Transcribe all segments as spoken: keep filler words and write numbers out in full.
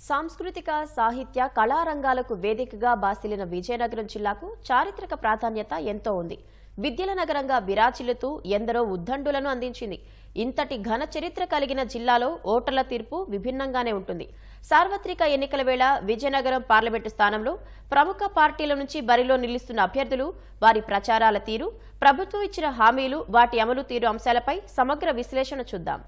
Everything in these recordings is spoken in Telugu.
సాంస్కృతిక సాహిత్య కళారంగాలకు వేదికగా బాసిలిన విజయనగరం జిల్లాకు చారిత్రక ప్రాధాన్యత ఎంతో ఉంది. విద్యల నగరంగా విరాజిల్లుతూ ఎందరో ఉద్దండులను అందించింది. ఇంతటి ఘన చరిత్ర కలిగిన జిల్లాలో ఓటర్ల తీర్పు విభిన్నంగానే ఉంటుంది. సార్వత్రిక ఎన్నికల వేళ విజయనగరం పార్లమెంటు స్థానంలో ప్రముఖ పార్టీల నుంచి బరిలో నిలుస్తున్న అభ్యర్థులు, వారి ప్రచారాల తీరు, ప్రభుత్వం ఇచ్చిన హామీలు, వాటి అమలు తీరు అంశాలపై సమగ్ర విశ్లేషణ చూద్దాం.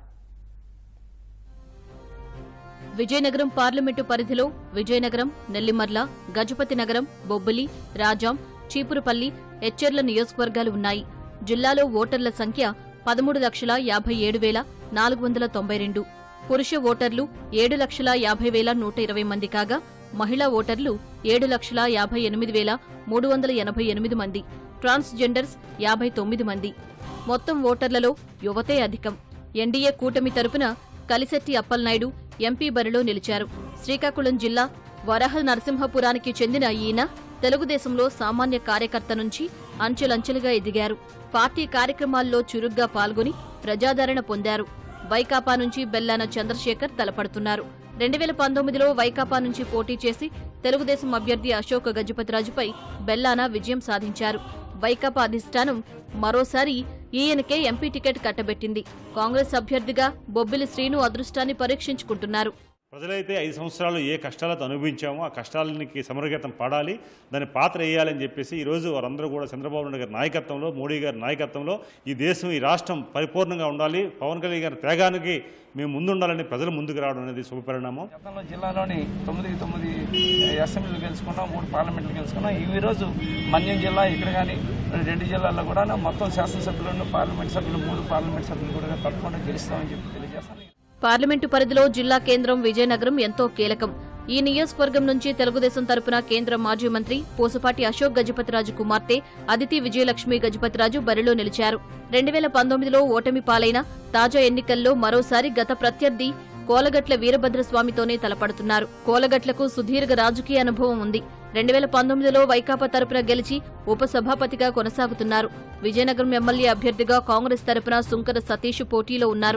విజయనగరం పార్లమెంటు పరిధిలో విజయనగరం, నెల్లిమర్ల, గజపతి నగరం, బొబ్బిలి, రాజాం, చీపురుపల్లి, ఎచ్చెర్ల నియోజకవర్గాలు ఉన్నాయి. జిల్లాలో ఓటర్ల సంఖ్య పదమూడు లక్షల యాభై ఏడు వేల నాలుగు వందల తొంభై రెండు. పురుష ఓటర్లు ఏడు లక్షల యాభై వేల నూట ఇరవై మంది కాగా, మహిళా ఓటర్లు ఏడు లక్షల యాభై ఎనిమిది వేల మూడు వందల ఎనభై ఎనిమిది మంది. ట్రాన్స్జెండర్స్ యాభై తొమ్మిది మంది. మొత్తం ఓటర్లలో యువతే అధికం. ఎన్డీఏ కూటమి తరపున కలిశెట్టి అప్పలనాయుడు ఎంపీ బరిలో నిలిచారు. శ్రీకాకుళం జిల్లా వరహ నరసింహపురానికి చెందిన ఈయన తెలుగుదేశంలో సామాన్య కార్యకర్త నుంచి అంచెలంచెలుగా ఎదిగారు. పార్టీ కార్యక్రమాల్లో చురుగ్గా పాల్గొని ప్రజాదరణ పొందారు. వైకాపా నుంచి బెల్లాన చంద్రశేఖర్ తలపడుతున్నారు. రెండు వేల పంతొమ్మిదిలో వైకాపా నుంచి పోటీ చేసి తెలుగుదేశం అభ్యర్థి అశోక్ గజపతిరాజుపై బెల్లాన విజయం సాధించారు. వైకాపా అధిష్టానం మరోసారి ఈయనకే ఎంపీ టికెట్ కట్టబెట్టింది. కాంగ్రెస్ అభ్యర్థిగా బొబ్బిలి శ్రీను అదృష్టాన్ని పరీక్షించుకుంటున్నారు. ప్రజలైతే ఐదు సంవత్సరాలు ఏ కష్టాలతో అనుభవించామో ఆ కష్టాలకి సమరగతం పాడాలి, దాని పాత్ర వేయాలని చెప్పేసి ఈరోజు వారందరూ కూడా చంద్రబాబు నాయుడు గారి నాయకత్వంలో, మోడీ గారి నాయకత్వంలో ఈ దేశం, ఈ రాష్ట్రం పరిపూర్ణంగా ఉండాలి, పవన్ కళ్యాణ్ గారి త్యాగానికి మేము ముందుండాలని ప్రజలు ముందుకు రావడం అనేది శుభపరిణామం. గతంలో జిల్లాలోని తొమ్మిది తొమ్మిది అసెంబ్లీలు గెలుచుకున్నాం, మూడు పార్లమెంట్లు గెలుచుకున్నాం. ఈ రోజు మన్యం జిల్లా ఇక్కడ కానీ రెండు జిల్లాల్లో కూడా మొత్తం శాసనసభ్యులను, పార్లమెంట్ సభ్యులు, మూడు పార్లమెంట్ సభ్యులు కూడా తప్పకుండా గెలుస్తామని చెప్పి తెలియజేస్తాను. పార్లమెంటు పరిధిలో జిల్లా కేంద్రం విజయనగరం ఎంతో కీలకం. ఈ నియోజకవర్గం నుంచి తెలుగుదేశం తరపున కేంద్ర మాజీ మంత్రి పూసపాటి అశోక్ గజపతిరాజు కుమార్తె అదితి విజయలక్ష్మి గజపతిరాజు బరిలో నిలిచారు. రెండు వేల పంతొమ్మిదిలో ఓటమి పాలైన తాజా ఎన్నికల్లో మరోసారి గత ప్రత్యర్థి కోలగట్ల వీరభద్రస్వామితోనే తలపడుతున్నారు. కోలగట్లకు సుదీర్ఘ రాజకీయ అనుభవం ఉంది. రెండు వేల పంతొమ్మిదిలో వైకాపా తరపున గెలిచి ఉపసభాపతిగా కొనసాగుతున్నారు. విజయనగరం ఎమ్మెల్యే అభ్యర్థిగా కాంగ్రెస్ తరపున సుంకర సతీష్ పోటీలో ఉన్నారు.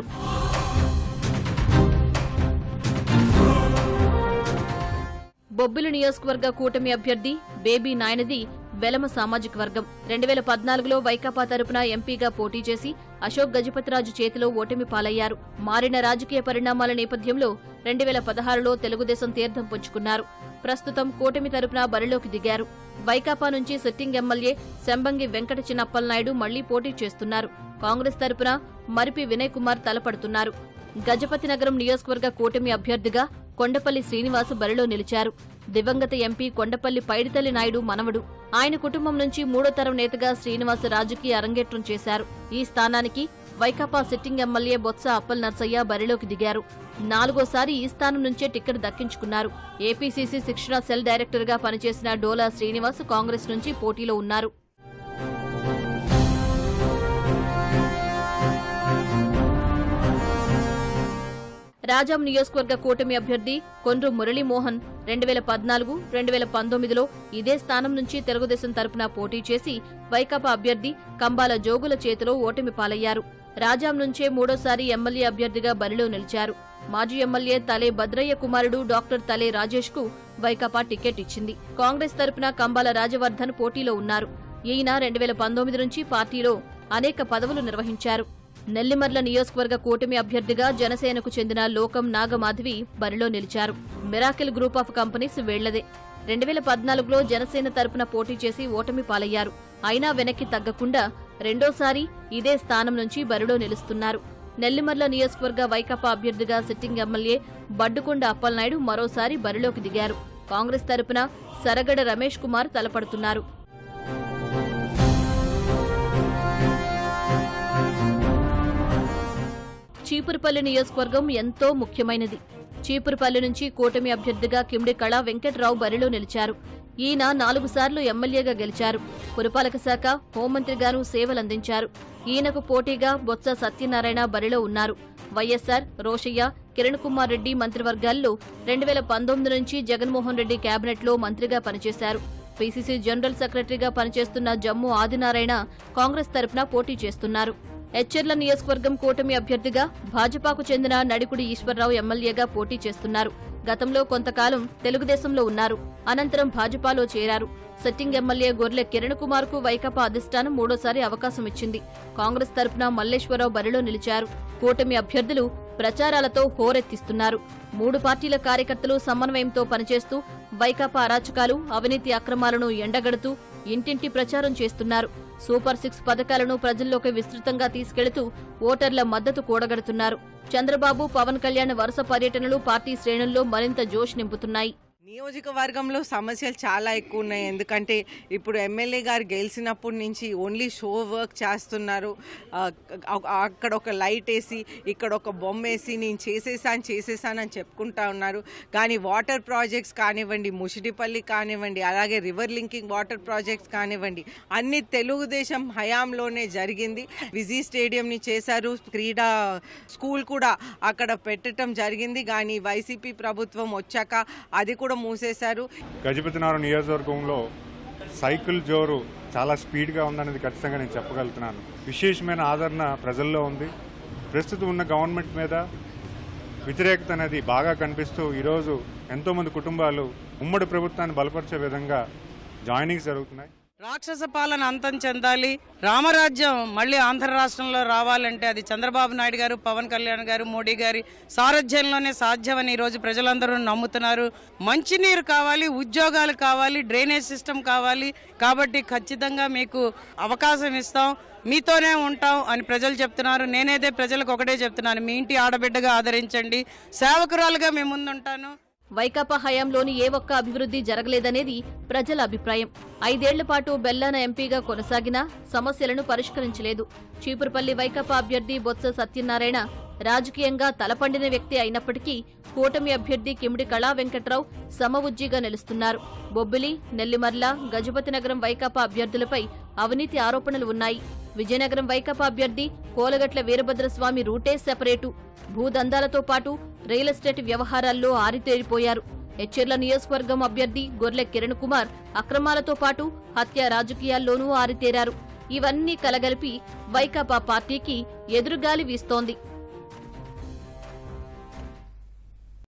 బొబ్బిలి నియోజకవర్గ కూటమి అభ్యర్థి బేబీ నాయనది వెలమ సామాజిక వర్గం. రెండు వేల పద్నాలుగులో వైకాపా తరపున ఎంపీగా పోటీ చేసి అశోక్ గజపతిరాజు చేతిలో ఓటమి పాలయ్యారు. మారిన రాజకీయ పరిణామాల నేపథ్యంలో రెండు వేల పదహారులో తెలుగుదేశం తీర్థం పుచ్చుకున్నారు. ప్రస్తుతం కూటమి తరపున బరిలోకి దిగారు. వైకాపా నుంచి సిట్టింగ్ ఎమ్మెల్యే శంబంగి వెంకట చిన్నప్పలనాయుడు మళ్లీ పోటీ చేస్తున్నారు. కాంగ్రెస్ తరపున మరిపి వినయ్ కుమార్ తలపడుతున్నారు. గజపతి నగరం నియోజకవర్గ కూటమి అభ్యర్థిగా కొండపల్లి శ్రీనివాస్ బరిలో నిలిచారు. దివంగత ఎంపీ కొండపల్లి పైడితల్లి నాయుడు మనవడు. ఆయన కుటుంబం నుంచి మూడో తరం నేతగా శ్రీనివాస్ రాజకీయ అరంగేట్రం చేశారు. ఈ స్థానానికి వైకాపా సిట్టింగ్ ఎమ్మెల్యే బొత్స అప్పల్ నర్సయ్య బరిలోకి దిగారు. నాలుగోసారి ఈ స్థానం నుంచే టికెట్ దక్కించుకున్నారు. ఏపీసీసీ శిక్షణ సెల్ డైరెక్టర్ గా పనిచేసిన డోలా శ్రీనివాస్ కాంగ్రెస్ నుంచి పోటీలో ఉన్నారు. రాజాం నియోజకవర్గ కూటమి అభ్యర్థి కొండ్రు మురళీమోహన్ రెండు వేల పద్నాలుగు రెండు వేల పంతొమ్మిదిలో ఇదే స్థానం నుంచి తెలుగుదేశం తరపున పోటీ చేసి వైకాపా అభ్యర్థి కంబాల జోగుల చేతిలో ఓటమి పాలయ్యారు. రాజాం నుంచే మూడోసారి ఎమ్మెల్యే అభ్యర్థిగా బరిలో నిలిచారు. మాజీ ఎమ్మెల్యే తలే భద్రయ్య కుమారుడు డాక్టర్ తలే రాజేష్ కు వైకాపా టికెట్ ఇచ్చింది. కాంగ్రెస్ తరపున కంబాల రాజవర్ధన్ పోటీలో ఉన్నారు. ఈయన రెండు వేల పంతొమ్మిది నుంచి పార్టీలో అనేక పదవులు నిర్వహించారు. నెల్లిమర్ల నియోజకవర్గ కూటమి అభ్యర్థిగా జనసేనకు చెందిన లోకం నాగమాధవి బరిలో నిలిచారు. మిరాకిల్ గ్రూప్ ఆఫ్ కంపెనీస్ వీళ్లదే. రెండు వేల పద్నాలుగులో జనసేన తరపున పోటీ చేసి ఓటమి పాలయ్యారు. అయినా వెనక్కి తగ్గకుండా రెండోసారి ఇదే స్థానం నుంచి బరిలో నిలుస్తున్నారు. నెల్లిమర్ల నియోజకవర్గ వైకాపా అభ్యర్థిగా సిట్టింగ్ ఎమ్మెల్యే బడ్డుకొండ అప్పలనాయుడు మరోసారి బరిలోకి దిగారు. కాంగ్రెస్ తరపున సరగడ రమేష్ కుమార్ తలపడుతున్నారు. చీపురుపల్లి నియోజకవర్గం ఎంతో ముఖ్యమైనది. చీపురుపల్లి నుంచి కూటమి అభ్యర్థిగా కిమ్డి కళా వెంకట్రావు బరిలో నిలిచారు. ఈయన నాలుగు సార్లు ఎమ్మెల్యేగా గెలిచారు. పురపాలక శాఖ హోంమంత్రిగాను సేవలందించారు. ఈయనకు పోటీగా బొత్స సత్యనారాయణ బరిలో ఉన్నారు. వైఎస్సార్, రోషయ్య, కిరణ్ కుమార్ రెడ్డి మంత్రివర్గాల్లో రెండు వేల పంతొమ్మిది నుంచి జగన్మోహన్ రెడ్డి కేబినెట్లో మంత్రిగా పనిచేశారు. పీసీసీ జనరల్ సెక్రటరీగా పనిచేస్తున్న జమ్ము ఆదినారాయణ కాంగ్రెస్ తరపున పోటీ చేస్తున్నారు. ఎచ్చెర్ల నియోజకవర్గం కూటమి అభ్యర్థిగా భాజపాకు చెందిన నడికుడి ఈశ్వర్రావు ఎమ్మెల్యేగా పోటీ చేస్తున్నారు. గతంలో కొంతకాలం తెలుగుదేశంలో ఉన్నారు. అనంతరం భాజపాలో చేరారు. సిట్టింగ్ ఎమ్మెల్యే గొర్లె కిరణ్ కుమార్ కు వైకాపా అధిష్టానం మూడోసారి అవకాశం ఇచ్చింది. కాంగ్రెస్ తరపున మల్లేశ్వరరావు బరిలో నిలిచారు. కూటమి అభ్యర్థులు ప్రచారాలతో హోరెత్తిస్తున్నారు. మూడు పార్టీల కార్యకర్తలు సమన్వయంతో పనిచేస్తూ వైకాపా అరాచకాలు, అవినీతి అక్రమాలను ఎండగడుతూ ఇంటింటి ప్రచారం చేస్తున్నారు. సూపర్ సిక్స్ పథకాలను ప్రజల్లోకి విస్తృతంగా తీసుకెళుతూ ఓటర్ల మద్దతు కూడగడుతున్నారు. చంద్రబాబు, పవన్ కళ్యాణ్ వరుస పర్యటనలు పార్టీ శ్రేణుల్లో మరింత జోష్ నింపుతున్నాయి. నియోజకవర్గంలో సమస్యలు చాలా ఎక్కువ ఉన్నాయి. ఎందుకంటే ఇప్పుడు ఎమ్మెల్యే గారు గెలిచినప్పటి నుంచి ఓన్లీ షో వర్క్ చేస్తున్నారు. అక్కడ ఒక లైట్ వేసి ఇక్కడ ఒక బొమ్మ వేసి నేను చేసేసాను చేసేసాను అని చెప్పుకుంటా ఉన్నారు. కానీ వాటర్ ప్రాజెక్ట్స్ కానివ్వండి, ముషిడిపల్లి కానివ్వండి, అలాగే రివర్ లింకింగ్ వాటర్ ప్రాజెక్ట్స్ కానివ్వండి, అన్ని తెలుగుదేశం హయాంలోనే జరిగింది. విజీ స్టేడియంని చేశారు, క్రీడా స్కూల్ కూడా అక్కడ పెట్టడం జరిగింది. కానీ వైసీపీ ప్రభుత్వం వచ్చాక అది కూడా మూసేశారు. గజపతినగరం నియోజకవర్గంలో సైకిల్ జోరు చాలా స్పీడ్గా ఉందనేది ఖచ్చితంగా నేను చెప్పగలుగుతున్నాను. విశేషమైన ఆదరణ ప్రజల్లో ఉంది. ప్రస్తుతం ఉన్న గవర్నమెంట్ మీద వ్యతిరేకత అనేది బాగా కనిపిస్తూ ఈరోజు ఎంతోమంది కుటుంబాలు ఉమ్మడి ప్రభుత్వాన్ని బలపరిచే విధంగా జాయినింగ్స్ జరుగుతున్నాయి. రాక్షస పాలన అంతం చెందాలి, రామరాజ్యం మళ్ళీ ఆంధ్ర రాష్ట్రంలో రావాలంటే అది చంద్రబాబు నాయుడు గారు, పవన్ కళ్యాణ్ గారు, మోడీ గారి సారథ్యంలోనే సాధ్యమని ఈరోజు ప్రజలందరూ నమ్ముతున్నారు. మంచినీరు కావాలి, ఉద్యోగాలు కావాలి, డ్రైనేజ్ సిస్టమ్ కావాలి. కాబట్టి ఖచ్చితంగా మీకు అవకాశం ఇస్తాం, మీతోనే ఉంటాం అని ప్రజలు చెప్తున్నారు. నేనైతే ప్రజలకు ఒకటే చెప్తున్నాను, మీ ఇంటి ఆడబిడ్డగా ఆదరించండి, సేవకురాలుగా మేము ముందుంటాను. వైకాపా హయాంలోని ఏ ఒక్క అభివృద్ధి జరగలేదనేది ప్రజల అభిప్రాయం. ఐదేళ్ల పాటు బెల్లాన ఎంపీగా కొనసాగినా సమస్యలను పరిష్కరించలేదు. చీపురుపల్లి వైకాపా అభ్యర్థి బొత్స సత్యనారాయణ రాజకీయంగా తలపండిన వ్యక్తి అయినప్పటికీ కూటమి అభ్యర్థి కిమిడి కళా వెంకట్రావు సమవుజ్జిగా నిలుస్తున్నారు. బొబ్బిలి, నెల్లిమర్ల, గజపతినగరం వైకాపా అభ్యర్థులపై అవినీతి ఆరోపణలు ఉన్నాయి. విజయనగరం వైకాపా అభ్యర్థి కోలగట్ల వీరభద్రస్వామి రూటే సెపరేటు. భూదందాలతో పాటు రియల్ ఎస్టేట్ వ్యవహారాల్లో ఆరితేరిపోయారు. ఎచ్చెర్ల నియోజకవర్గం అభ్యర్థి గొర్లె కిరణ్ కుమార్ అక్రమాలతో పాటు హత్య రాజకీయాల్లోనూ ఆరితేరారు. ఇవన్నీ కలగలిపి వైకాపా పార్టీకి ఎదురుగాలి వీస్తోంది.